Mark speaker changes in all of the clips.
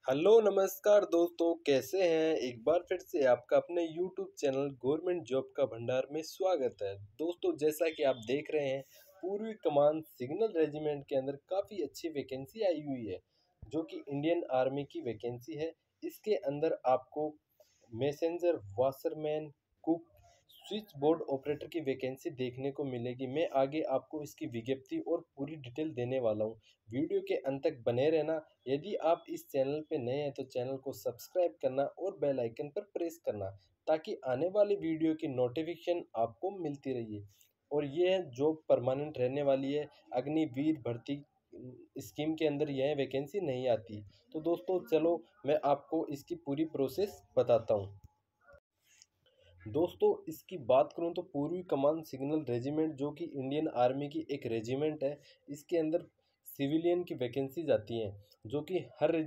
Speaker 1: Hello नमस्कार दोस्तों, कैसे हैं। एक बार फिर से आपका अपने YouTube चैनल गवर्नमेंट जॉब का भंडार में स्वागत है। दोस्तों, जैसा कि आप देख रहे हैं, पूर्वी कमान सिग्नल रेजिमेंट के अंदर काफ़ी अच्छी वैकेंसी आई हुई है, जो कि इंडियन आर्मी की वैकेंसी है। इसके अंदर आपको messenger, washerman, cook, switch board operator की वैकेंसी देखने को मिलेगी। मैं आगे आपको इसकी विज्ञप्ति और पूरी डिटेल देने वाला हूं। वीडियो के अंत तक बने रहना। यदि आप इस चैनल पे नए हैं तो चैनल को सब्सक्राइब करना और बेल आइकन पर प्रेस करना, ताकि आने वाली वीडियो की नोटिफिकेशन आपको मिलती रहिए। और ये जॉब परमानेंट रहने वाली है। अग्निवीर भर्ती स्कीम के अंदर यह वैकेंसी नहीं आती। तो दोस्तों चलो मैं आपको इसकी पूरी प्रोसेस बताता हूँ। दोस्तों, इसकी बात करूं तो पूर्वी कमान सिग्नल रेजिमेंट, जो कि इंडियन आर्मी की एक रेजिमेंट है, इसके अंदर सिविलियन की वैकेंसीज आती हैं, जो कि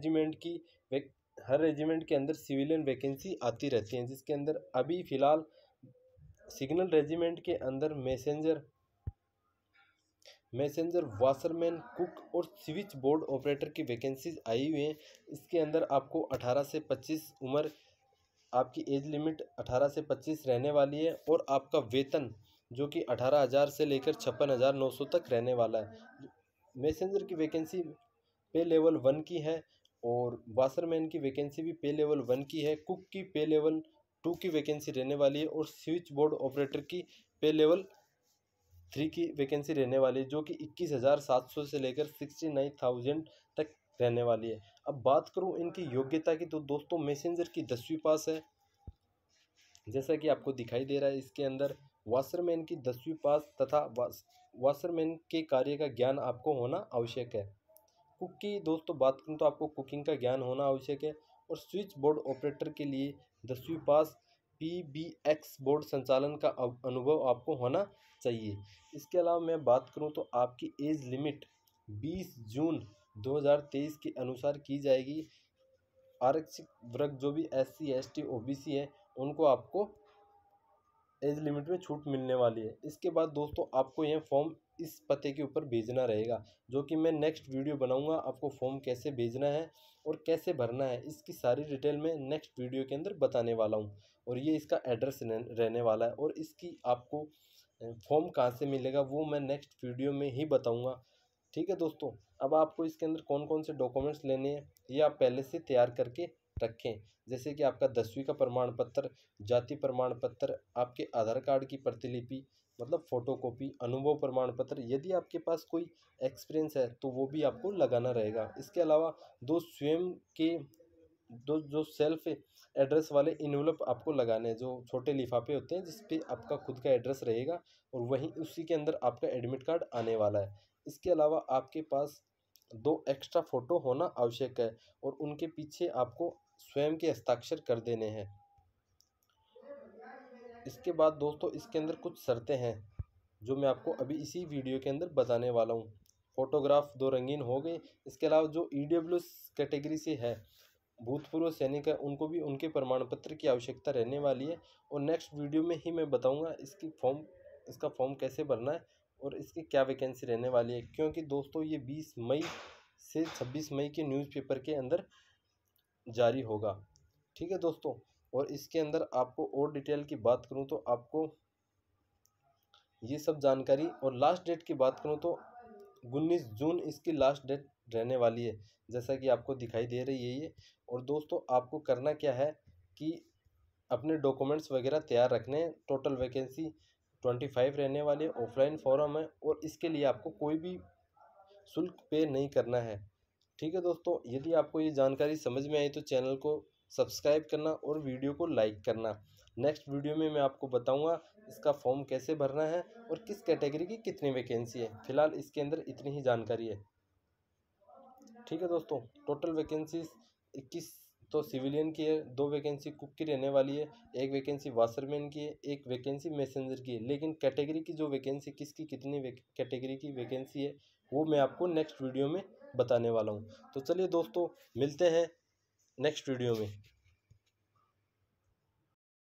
Speaker 1: हर रेजिमेंट के अंदर सिविलियन वैकेंसी आती रहती हैं। जिसके अंदर अभी फ़िलहाल सिग्नल रेजिमेंट के अंदर मैसेंजर, वाशरमैन, कुक और स्विच बोर्ड ऑपरेटर की वैकेंसीज आई हुई हैं। इसके अंदर आपको 18 से 25 उम्र, आपकी एज लिमिट 18 से 25 रहने वाली है। और आपका वेतन जो कि 18,000 से लेकर 56,900 तक रहने वाला है। मैसेंजर की वैकेंसी पे लेवल 1 की है, और वाशरमैन की वैकेंसी भी पे लेवल 1 की है। कुक की पे लेवल 2 की वैकेंसी रहने वाली है, और स्विच बोर्ड ऑपरेटर की पे लेवल 3 की वैकेंसी रहने वाली है, जो कि 21,700 से लेकर 69,000 तक रहने वाली है। अब बात करूं इनकी योग्यता की, तो दोस्तों मैसेंजर की 10वीं पास है, जैसा कि आपको दिखाई दे रहा है। इसके अंदर वाशरमैन की 10वीं पास तथा वाशरमैन के कार्य का ज्ञान आपको होना आवश्यक है। कुक की दोस्तों बात करूं तो आपको कुकिंग का ज्ञान होना आवश्यक है। और स्विच बोर्ड ऑपरेटर के लिए 10वीं पास, PBX बोर्ड संचालन का अनुभव आपको होना चाहिए। इसके अलावा मैं बात करूं तो आपकी एज लिमिट 20 जून 2023 के अनुसार की जाएगी। आरक्षित वर्ग जो भी SC, ST, OBC है, उनको आपको एज लिमिट में छूट मिलने वाली है। इसके बाद दोस्तों आपको यह फॉर्म इस पते के ऊपर भेजना रहेगा, जो कि मैं नेक्स्ट वीडियो बनाऊंगा। आपको फॉर्म कैसे भेजना है और कैसे भरना है, इसकी सारी डिटेल मैं नेक्स्ट वीडियो के अंदर बताने वाला हूं। और ये इसका एड्रेस रहने वाला है, और इसकी आपको फॉर्म कहाँ से मिलेगा वो मैं नेक्स्ट वीडियो में ही बताऊँगा। ठीक है दोस्तों, अब आपको इसके अंदर कौन कौन से डॉक्यूमेंट्स लेने हैं ये आप पहले से तैयार करके रखें। जैसे कि आपका 10वीं का प्रमाण पत्र, जाति प्रमाण पत्र, आपके आधार कार्ड की प्रतिलिपि मतलब फोटोकॉपी, अनुभव प्रमाण पत्र, यदि आपके पास कोई एक्सपीरियंस है तो वो भी आपको लगाना रहेगा। इसके अलावा दो स्वयं के दो जो सेल्फ एड्रेस वाले इन्वेलप आपको लगाने हैं, जो छोटे लिफाफे होते हैं जिस पे आपका खुद का एड्रेस रहेगा, और वहीं उसी के अंदर आपका एडमिट कार्ड आने वाला है। इसके अलावा आपके पास 2 एक्स्ट्रा फ़ोटो होना आवश्यक है, और उनके पीछे आपको स्वयं के हस्ताक्षर कर देने हैं। इसके बाद दोस्तों इसके अंदर कुछ शर्तें हैं, जो मैं आपको अभी इसी वीडियो के अंदर बताने वाला हूँ। फ़ोटोग्राफ 2 रंगीन हो गए। इसके अलावा जो EWS कैटेगरी से है, भूतपूर्व सैनिक है, उनको भी उनके प्रमाण पत्र की आवश्यकता रहने वाली है। और नेक्स्ट वीडियो में ही मैं बताऊँगा इसका फॉर्म कैसे भरना है और इसकी क्या वैकेंसी रहने वाली है, क्योंकि दोस्तों ये 20 मई से 26 मई के न्यूज़पेपर के अंदर जारी होगा। ठीक है दोस्तों, और इसके अंदर आपको और डिटेल की बात करूं तो आपको ये सब जानकारी, और लास्ट डेट की बात करूं तो 19 जून इसकी लास्ट डेट रहने वाली है, जैसा कि आपको दिखाई दे रही है ये। और दोस्तों आपको करना क्या है कि अपने डॉक्यूमेंट्स वगैरह तैयार रखने हैं। टोटल वैकेंसी 25 रहने वाली है, ऑफलाइन फॉर्म है, और इसके लिए आपको कोई भी शुल्क पे नहीं करना है। ठीक है दोस्तों, यदि आपको ये जानकारी समझ में आई तो चैनल को सब्सक्राइब करना और वीडियो को लाइक करना। नेक्स्ट वीडियो में मैं आपको बताऊंगा इसका फॉर्म कैसे भरना है और किस कैटेगरी की कितनी वैकेंसी है। फिलहाल इसके अंदर इतनी ही जानकारी है। ठीक है दोस्तों, टोटल वैकेंसीज 21 तो सिविलियन की है, 2 वैकेंसी कुक की रहने वाली है, 1 वैकेंसी वाशरमैन की है, 1 वैकेंसी मैसेंजर की है। लेकिन कैटेगरी की जो वैकेंसी किसकी कितनी कैटेगरी की वैकेंसी है वो मैं आपको नेक्स्ट वीडियो में बताने वाला हूँ। तो चलिए दोस्तों, मिलते हैं नेक्स्ट वीडियो में।